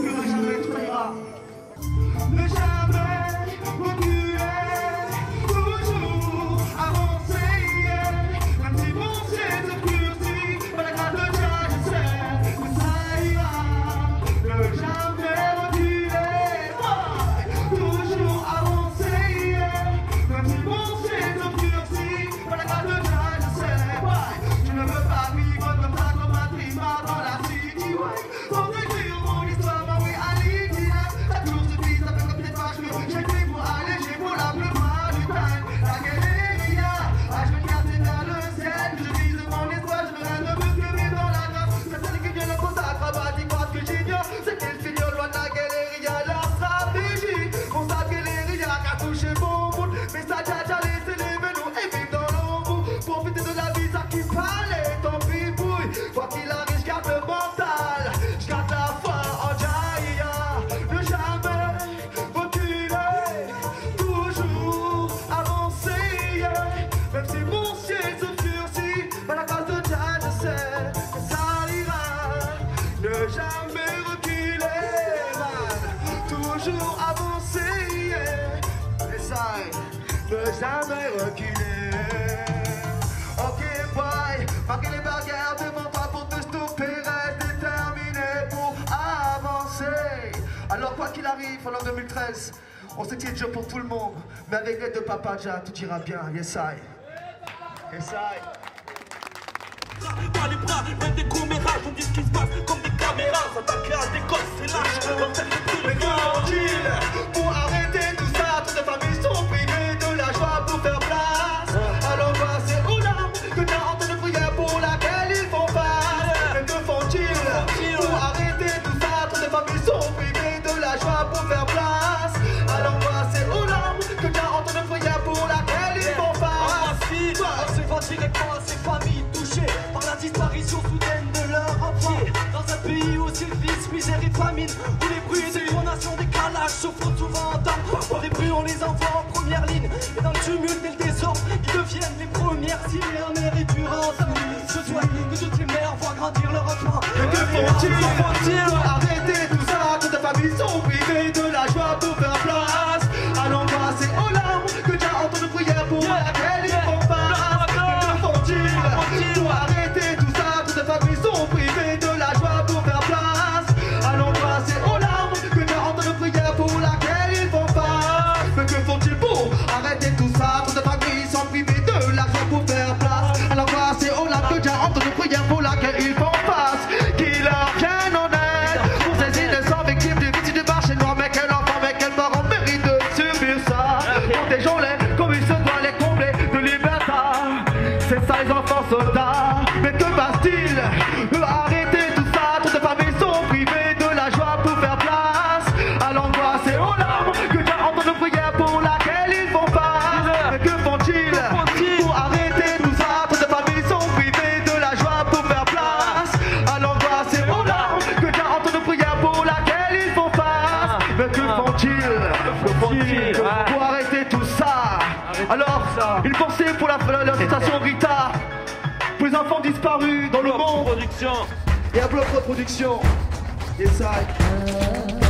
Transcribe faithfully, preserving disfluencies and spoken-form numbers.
reculerai jamais, tout ira. Ne jamais reculer, toujours avancer, même si mon ciel s'obscurcit, par la grâce de Dieu je sais que ça ira. Ne jamais reculer, toujours avancer, même si mon ciel s'obscurcit, par la grâce de Dieu je sais. Je ne veux pas vivre comme ça, comme un trima dans la city, ouais. Faut écrire mon histoire, ma oui, à l'itinéraire. La course de vie, ça fait comme des vaches, mais j'écris pour alléger, pour la plupart du temps. La guérilla, ah, je me casse vers le ciel, je vise mon espoir, je veux rien de plus que vivre dans la grâce. C'est celui qui vient le consacre, acrobatique, parce que j'ignore, c'est qu'il finit au loin de la guérilla, leur stratégie. Mon sac guérilla qui a touché mon bout, mais ça t'a déjà laissé les velours et vivre dans l'ombre. Profiter de la vie, ça qui parlait, tant pis bouille. Quoi qu'il arrive, je garde le mental, je garde la foi en Jaya. Ne jamais reculer, toujours avancer, même si mon ciel s'obscurcit, par la grâce de Dieu je sais que ça ira. Ne jamais reculer, man, toujours avancer, essaye, ne jamais reculer. Ok boy, marquez les barrières devant toi pour te stopper, reste déterminé pour avancer. Alors quoi qu'il arrive, en l'an deux mille treize, on sait qu'il y a Dieu pour tout le monde, mais avec l'aide de Papa Jah, tout ira bien, yes I. Yes I. Par les bras, même des commérages, on dit ce qui se passe comme des caméras. S'attaquer à des gosses, c'est lâche, comme celle de tous les Mais que faut-il pour arrêter tout ça? Toutes les familles sont privées de la joie pour faire place à l'angoisse et aux larmes que t'as entendu de prière pour laquelle ils font face. Mais que font-ils pour arrêter tout ça? Toutes les familles sont privées de la joie pour faire place à l'angoisse et aux larmes que t'as entendu de prière pour laquelle ils font face. On se voit directement à ces familles touchées par la disparition soudaine de leur enfant. Dans un pays où s'il vise misère et famine, où les bruits des détonations, des calages se font souvent entendre. Dans les bruits on les envoie en première ligne, et dans le tumulte et le désordre, ils deviennent les premières cylindres et durantes. Je souhaite que toutes les mères voient grandir leur enfant. Mais que font-ils pour arrêter tout ça? Toutes les familles sont privées de la joie pour faire place à l'angoisse et aux larmes que t'as entendu prière pour laquelle ils font face. Mais que font-ils pour arrêter tout ça? Toutes les familles sont privées de la joie pour faire place à l'angoisse et aux larmes que t'as entendu prière pour laquelle ils font face. Mais que font-ils pour arrêter tout ça? Toutes les familles sont privées de la joie pour faire place à l'angoisse et aux larmes que t'as entendu prière pour laquelle ils font face. Qui leur viennent en aide pour ces innocents victimes du vice du marché noir. Mais quel enfant, mais quel parent mérite de subir ça? Protégeons-les comme il se doit, les combler de liberté. C'est ça les enfants soldats. Mais que passe-t-il? Arrêtez tout ça. Toutes les familles sont privées de la joie pour faire place à l'angoisse et aux larmes que t'as entendu prière pour laquelle ils font face. Mais que font-ils pour arrêter tout ça? Toutes les familles sont privées de la joie pour faire place à l'angoisse et aux larmes que t'as entendu prière pour laquelle ils font face. Mais que font-ils Que font-ils pour arrêter tout ça? Alors, une pensée pour la, la, la station Rita, pour les enfants disparus dans le monde production. et à Bloc Production. Yes, I.